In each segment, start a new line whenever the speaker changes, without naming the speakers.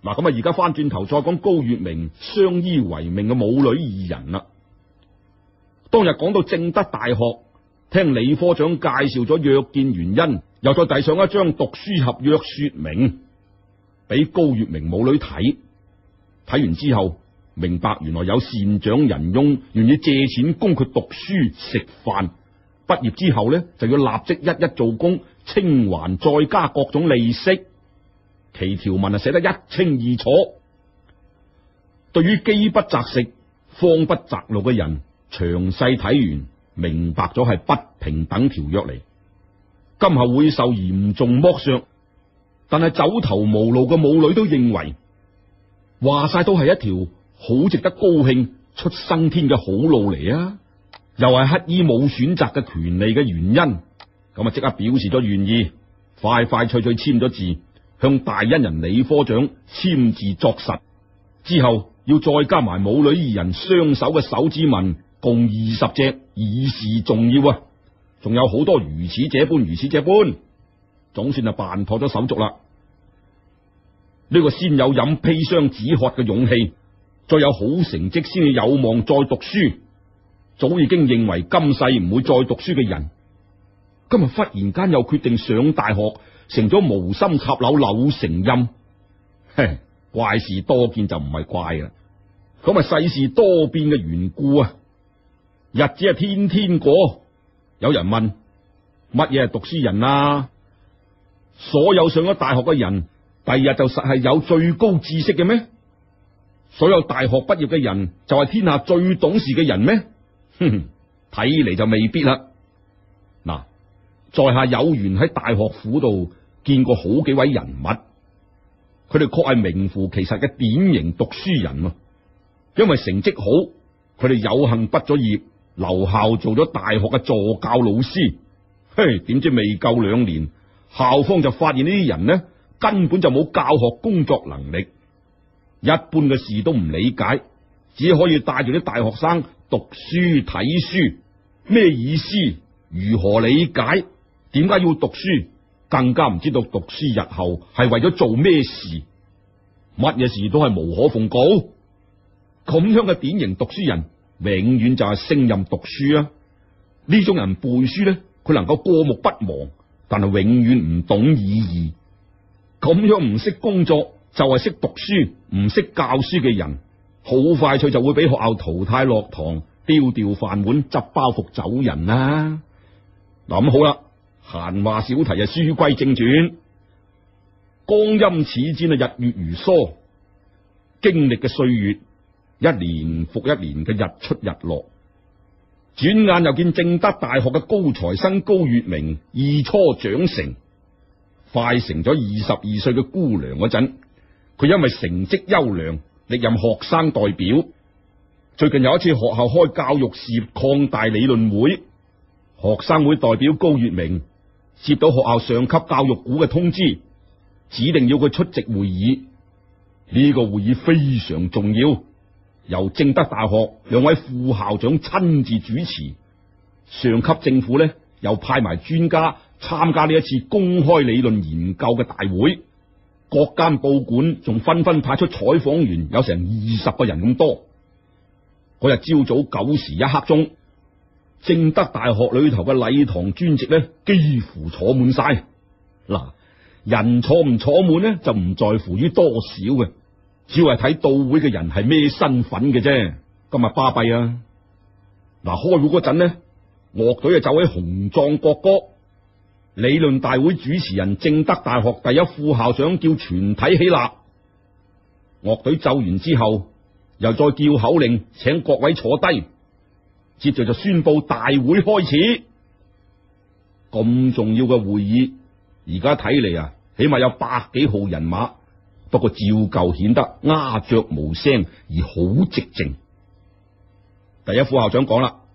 嗱，咁而家翻轉頭再講高月明相依為命嘅母女二人啦。當日講到正德大學，聽李科長介紹咗約見原因，又再遞上一張讀書合約說明俾高月明母女睇。睇完之後，明白原來有善長仁翁願意借錢供佢讀書食飯，畢業之後呢，就要立即一一做工清還，再加各種利息。其條文寫得一清二楚。對於飢不擇食、慌不擇路嘅人，詳細睇完明白咗係不平等條約嚟，今後會受嚴重剝削。但係走投無路嘅母女都認為，話晒都係一條好值得高興出生天嘅好路嚟啊！又係乞衣冇選擇嘅權利嘅原因，咁啊即刻表示咗願意，快快脆脆簽咗字，向大恩人李科長簽字作實。之後要再加埋母女二人雙手嘅手指紋，共20隻，以示重要啊！仲有好多如此這般，如此這般，總算係辦妥咗手續啦。呢個先有飲砒霜止渴嘅勇氣，再有好成績先至有望再讀書。早已經認為今世唔會再讀書嘅人，今日忽然間又決定上大學，成咗無心插柳柳成蔭。嘿，怪事多見就唔係怪啦，咁啊世事多變嘅緣故啊。日子係天天過，有人問乜嘢係讀書人啊？所有上咗大學嘅人，第二日就實係有最高知識嘅咩？所有大學畢業嘅人就係天下最懂事嘅人咩？哼，睇嚟就未必啦。嗱，在下有緣喺大學府度見過好幾位人物，佢哋確係名副其實嘅典型讀書人啊。因為成績好，佢哋有幸畢咗業，留校做咗大學嘅助教老師。嘿，點知未夠2年，校方就發現呢啲人呢，根本就冇教學工作能力，一般嘅事都唔理解，只可以帶住啲大學生讀書睇書。咩意思？如何理解？點解要讀書？更加唔知道讀書日後係為咗做咩事，乜嘢事都係無可奉告。咁樣嘅典型讀書人，永遠就係勝任讀書啊！呢種人背書呢，佢能夠過目不忘，但係永遠唔懂意義。咁樣唔識工作就係識讀書唔識教書嘅人，好快脆就會俾學校淘汰落堂，丟掉飯碗，執包袱走人啦。嗱，咁好啦，閒話少提啊，書歸正傳。光陰似箭啊，日月如梭，經歷嘅歲月一年復一年嘅日出日落，轉眼又見正德大學嘅高材生高月明二初長成，快成咗22歲嘅姑娘嗰陣，佢因為成績優良，歷任學生代表。最近有一次學校開教育事業擴大理論會，學生會代表高月明接到學校上級教育股嘅通知，指定要佢出席會議。呢個會議非常重要，由正德大學2位副校長親自主持，上級政府呢又派埋專家參加呢一次公開理論研究嘅大會，各間報館仲紛紛派出採訪員，有成20個人咁多。嗰日朝早9時1刻鐘，正德大學裏頭嘅禮堂專席呢幾乎坐滿晒。嗱，人坐唔坐滿呢就唔在乎於多少嘅，只要係睇到會嘅人係咩身份嘅啫。今日巴閉啊！嗱，開會嗰陣呢，樂隊就奏起雄壯國歌。理論大會主持人正德大學第一副校長叫全體起立。樂隊奏完之後，又再叫口令，請各位坐低。接着就宣布大會開始。咁重要嘅會議，而家睇嚟啊，起碼有100幾號人馬，不過照舊顯得鴉雀無聲而好寂靜。第一副校長講啦，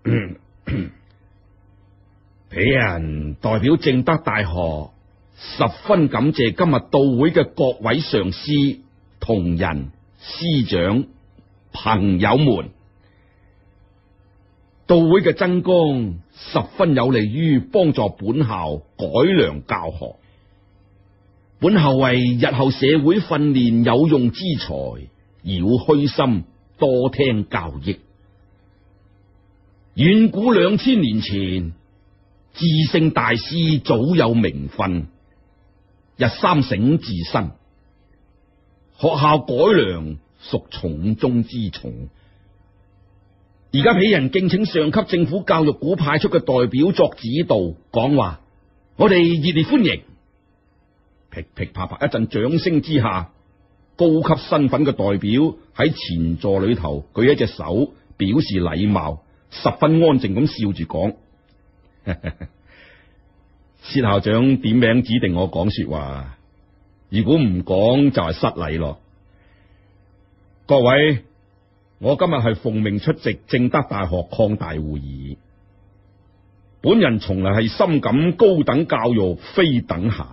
鄙人代表正德大學十分感謝今日到會嘅各位上司、同仁、師長、朋友們。到會嘅增光十分有利於幫助本校改良教學。 本校為日後社會訓練有用之才，饒虛心，多聽教益。遠古2000年前，智聖大師早有名訓，日三省自身，學校改良屬重中之重。而家俾人敬請上級政府教育股派出嘅代表作指導講話，我哋熱烈歡迎。噼噼啪啪一陣掌聲之下，高級身份嘅代表喺前座裏頭舉一隻手表示禮貌，十分安靜咁笑住講：薛校長點名指定我講說話，如果唔講就係失禮咯。各位，我今日係奉命出席正德大學擴大會議，本人從來係深感高等教育非等閒。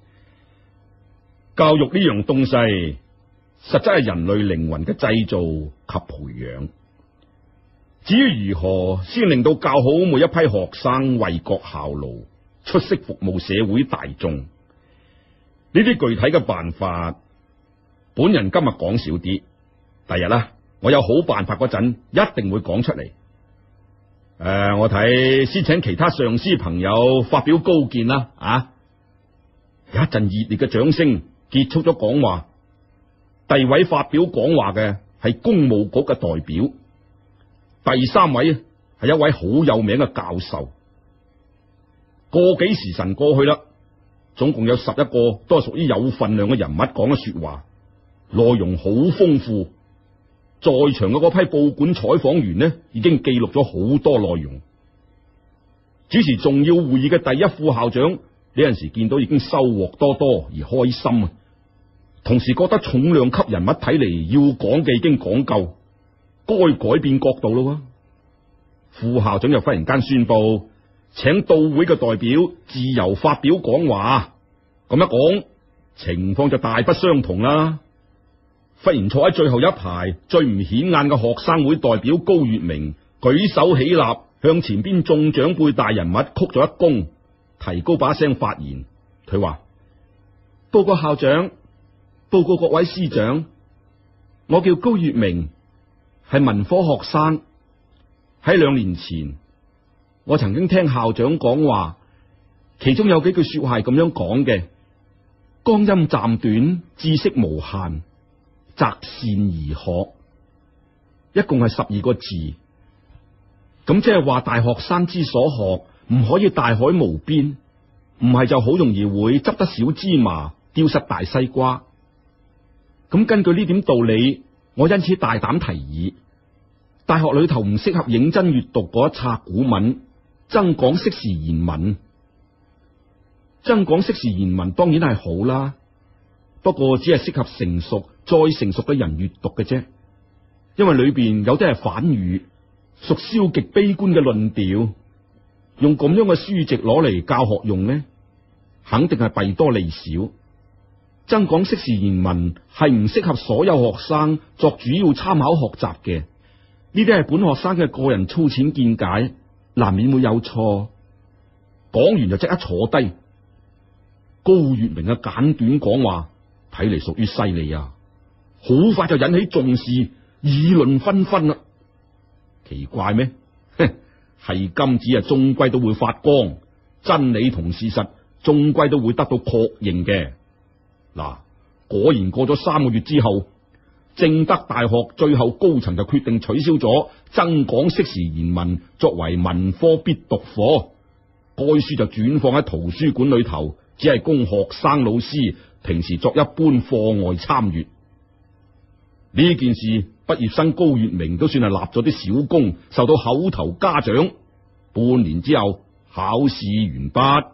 教育呢樣東西，實質係人類靈魂嘅製造及培養。至於如何先令到教好每一批學生為國效勞，出色服務社會大眾，呢啲具體嘅辦法，本人今日講少啲，第日啦，我有好辦法嗰陣，一定會講出嚟。我睇先請其他上司朋友發表高見啦。有一陣熱烈嘅掌聲。結束咗講話，第二位發表講話嘅係公務局嘅代表，第三位係一位好有名嘅教授。個幾時辰過去啦，總共有11個都係屬於有份量嘅人物講嘅說話，內容好豐富。在場嘅嗰批報館採訪員呢，已經記錄咗好多內容。主持重要會議嘅第一副校長呢陣時見到已經收穫多多而開心啊！同時覺得重量級人物睇嚟要講嘅已經講夠，該改變角度咯。副校長又忽然間宣布，請到會嘅代表自由發表講話。咁一講，情況就大不相同啦。忽然坐喺最後一排最唔顯眼嘅學生會代表高月明舉手起立，向前邊眾長輩大人物鞠咗一躬，提高把聲發言。佢話：報告校長，報告各位師長，我叫高月明，係文科學生。喺2年前，我曾經聽校長講話，其中有幾句說話係咁樣講嘅：光陰暫短，知識無限，擇善而學。一共係12個字。咁即係話大學生之所學，唔可以大海無邊，唔係就好容易會執得小芝麻，丟失大西瓜。咁根據呢點道理，我因此大膽提議，大學裏頭唔適合認真閱讀嗰一冊古文，增廣適時賢文。增廣適時賢文當然係好啦，不過只係適合成熟再成熟嘅人閱讀嘅啫，因為裏邊有啲係反語，屬消極悲觀嘅論調，用咁樣嘅書籍攞嚟教學用呢，肯定係弊多利少。增廣適時賢文係唔適合所有學生作主要參考學習嘅，呢啲係本學生嘅個人粗淺見解，難免會有錯。講完就即刻坐低。高月明嘅簡短講話睇嚟屬於犀利啊，好快就引起重視，議論紛紛啦。奇怪咩？係金子啊，終歸都會發光，真理同事實終歸都會得到確認嘅。嗱，果然過咗3個月之後，正德大學最後高層就決定取消咗增廣適時賢文作為文科必讀課，該書就轉放喺圖書館裏頭，只係供學生老師平時作一般課外參閱。呢件事，畢業生高月明都算係立咗啲小功，受到口頭嘉獎。半年之後，考試完畢，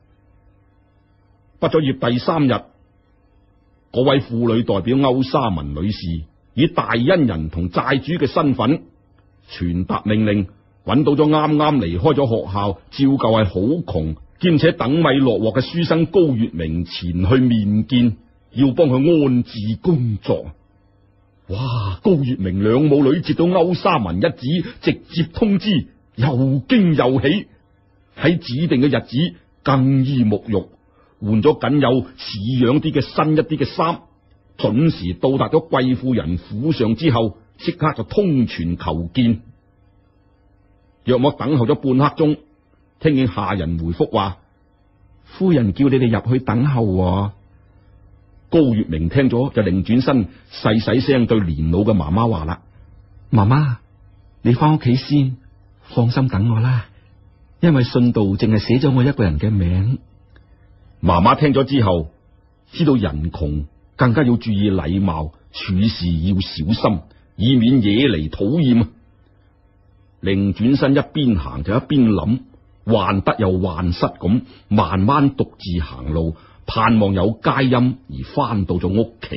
畢咗業第3日，嗰位婦女代表歐沙文女士以大恩人同債主嘅身份傳達命令，揾到咗啱啱離開咗學校，照舊係好窮兼且等米落鑊嘅書生高月明前去面見，要幫佢安置工作。哇！高月明兩母女接到歐沙文一紙直接通知，又驚又喜，喺指定嘅日子更衣沐浴， 換咗僅有似樣啲嘅新一啲嘅衫，準時到達咗貴婦人府上之後，即刻就通傳求見。約莫等候咗半刻鐘，聽見下人回覆話：夫人叫你哋入去等候喎。高月明聽咗就擰轉身，細細聲對年老嘅媽媽話啦：媽媽，你翻屋企先，放心等我啦，因為信度淨係寫咗我一個人嘅名。媽媽聽咗之後，知道人窮，更加要注意禮貌，處事要小心，以免惹嚟討厭。擰轉身一邊行就一邊諗，患得又患失咁，慢慢獨自行路，盼望有佳音而翻到咗屋企。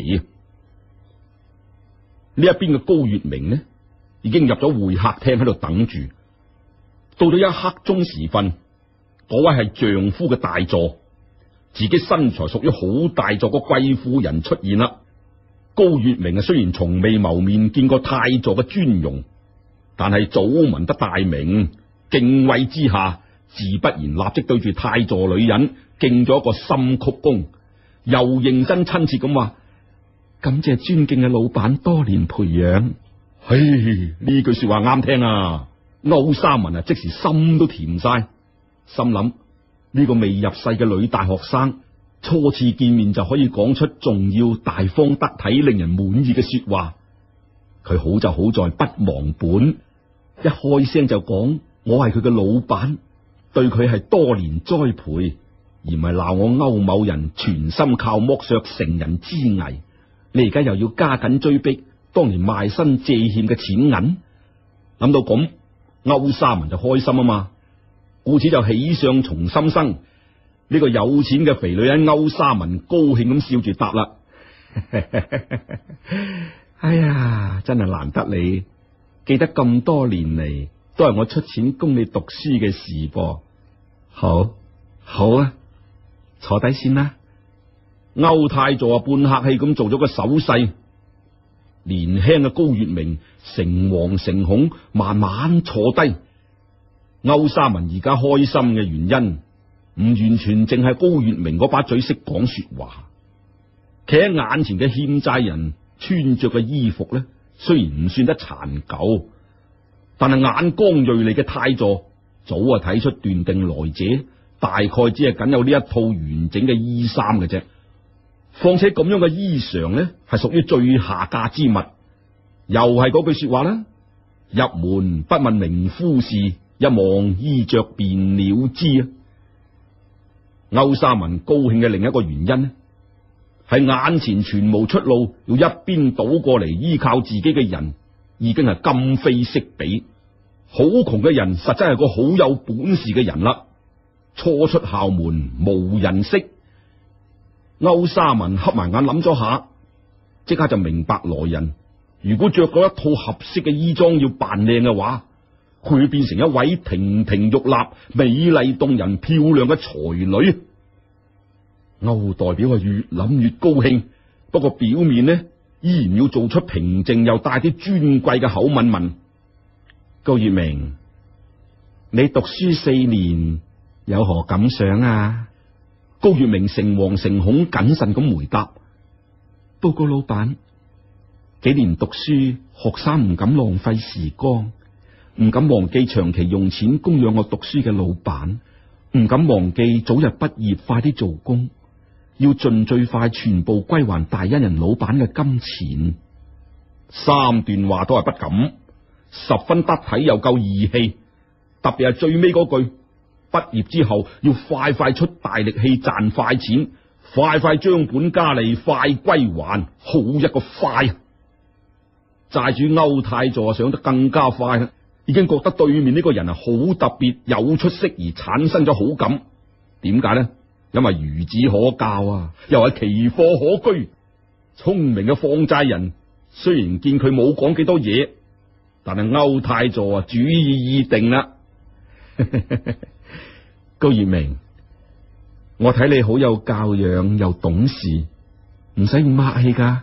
呢一邊嘅高月明呢，已經入咗會客廳喺度等住。到咗一刻鐘時分，嗰位係丈夫嘅大座，自己身材屬於好大座個貴婦人出現啦。高月明啊，雖然從未謀面見過太座嘅尊容，但係早聞得大名，敬畏之下，自不然立即對住太座女人敬咗一個深曲躬，又認真親切咁話：感謝尊敬嘅老闆多年培養。嘿，呢句說話啱聽啊！歐三文啊，即時心都甜晒，心諗呢個未入世嘅女大學生，初次見面就可以講出重要、大方得體、令人滿意嘅說話。佢好就好在不忘本，一開聲就講我係佢嘅老闆，對佢係多年栽培，而唔係鬧我歐某人全心靠剝削成人之危。你而家又要加緊追逼當年賣身借欠嘅錢銀，諗到咁，歐三文就開心啊嘛，故此就喜上從心生。呢個有錢嘅肥女人歐三文高興咁笑住答啦：哎呀，真係難得你記得咁多年嚟都係我出錢供你讀書嘅事噃。好，好啊，坐低先啦。歐太座啊，半客氣咁做咗個手勢。年輕嘅高月明誠惶誠恐，慢慢坐低。歐三文而家開心嘅原因，唔完全淨係高月明嗰把嘴識講說話。企喺眼前嘅欠債人穿着嘅衣服呢，雖然唔算得殘舊，但係眼光銳利嘅太座早啊睇出斷定來者大概只係僅有呢一套完整嘅衣衫嘅啫。況且咁樣嘅衣裳呢，係屬於最下價之物。又係嗰句說話啦：入門不問名夫事，一望衣着便了知啊！歐三文高興嘅另一個原因呢，係眼前全無出路，要一邊倒過嚟依靠自己嘅人，已經係今非昔比。好窮嘅人實真係個好有本事嘅人啦。初出校門無人識。歐三文瞌埋眼諗咗下，即刻就明白來人。如果着嗰一套合適嘅衣裝要扮靚嘅話，佢會變成一位亭亭玉立、美麗動人、漂亮嘅才女。歐代表係越諗越高興，不過表面呢依然要做出平靜又帶啲尊貴嘅口吻問：高月明，你讀書4年有何感想啊？高月明誠惶誠恐，謹慎咁回答：報告老闆，幾年讀書，學生唔敢浪費時光，唔敢忘記長期用錢供養我讀書嘅老闆，唔敢忘記早日畢業快啲做工，要盡最快全部歸還大恩人老闆嘅金錢。三段話都係不敢，十分得體又夠義氣，特別係最尾嗰句：畢業之後要快快出大力氣賺快錢，快快將本加厲，快歸還，好一個快！債主歐太座想得更加快，已經覺得對面呢個人係好特別，有出息而產生咗好感。點解呢？因為孺子可教啊，又係奇貨可居。聰明嘅放債人雖然見佢冇講幾多嘢，但係歐太座主意已定啦。高月明，我睇你好有教養又懂事，唔使咁客氣噶。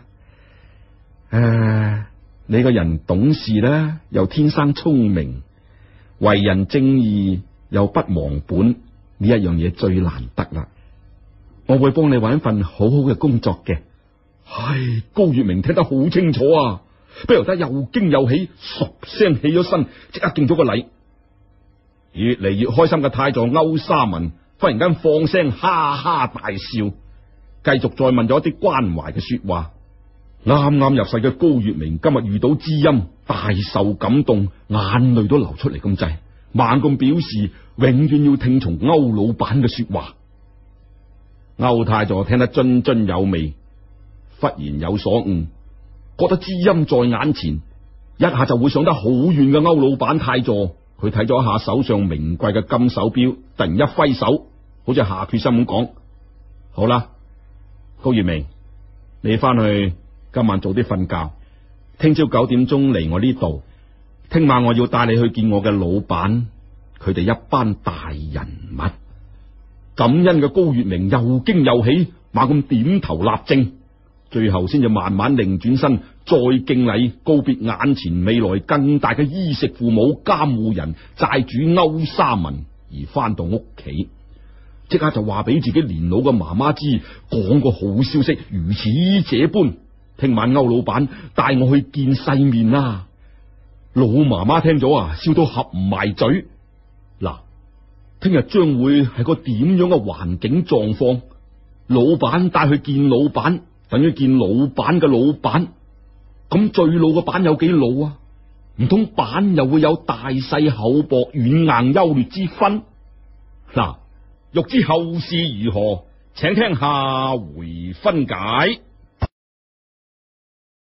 你個人懂事啦，又天生聰明，為人正義又不忘本，呢一樣嘢最難得啦。 我會幫你揾一份好好嘅工作嘅。唉，高月明聽得好清楚啊，不由得又驚又喜，唰聲起咗身，即刻敬咗個禮。越嚟越開心嘅太座歐沙文忽然間放聲哈哈大笑，繼續再問咗一啲關懷嘅說話。啱啱入世嘅高月明今日遇到知音，大受感動，眼淚都流出嚟咁滯，猛咁表示永遠要聽從歐老闆嘅說話。歐太座聽得津津有味，忽然有所悟，覺得知音在眼前，一下就會想得好遠嘅歐老闆太座。佢睇咗一下手上名貴嘅金手錶，突然一揮手，好似下決心咁講：好啦，高月明，你翻去今晚早啲瞓覺，聽朝9點鐘嚟我呢度。聽晚我要帶你去見我嘅老闆，佢哋一班大人物。感恩嘅高月明又驚又喜，猛咁點頭立正，最後先至慢慢擰轉身，再敬禮告別眼前未來更大嘅衣食父母、監護人、債主歐沙文，而翻到屋企，即刻就話俾自己年老嘅媽媽知，講個好消息，如此這般，聽晚歐老闆帶我去見世面啦。老媽媽聽咗啊，笑到合唔埋嘴。嗱，聽日將會係個點樣嘅環境狀況？老闆帶去見老闆，等於見老闆嘅老闆。咁最老嘅闆有幾老啊？唔通闆又會有大細厚薄、軟硬優劣之分？嗱，欲知後事如何，請聽下回分解。